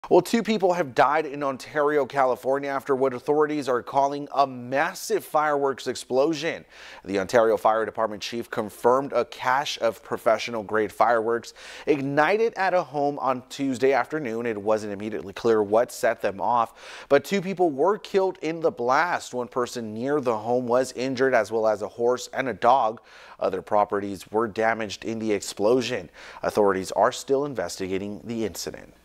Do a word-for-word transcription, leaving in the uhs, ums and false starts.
Well, two people have died in Ontario, California after what authorities are calling a massive fireworks explosion. The Ontario Fire Department chief confirmed a cache of professional grade fireworks ignited at a home on Tuesday afternoon. It wasn't immediately clear what set them off, but two people were killed in the blast. One person near the home was injured, as well as a horse and a dog. Other properties were damaged in the explosion. Authorities are still investigating the incident.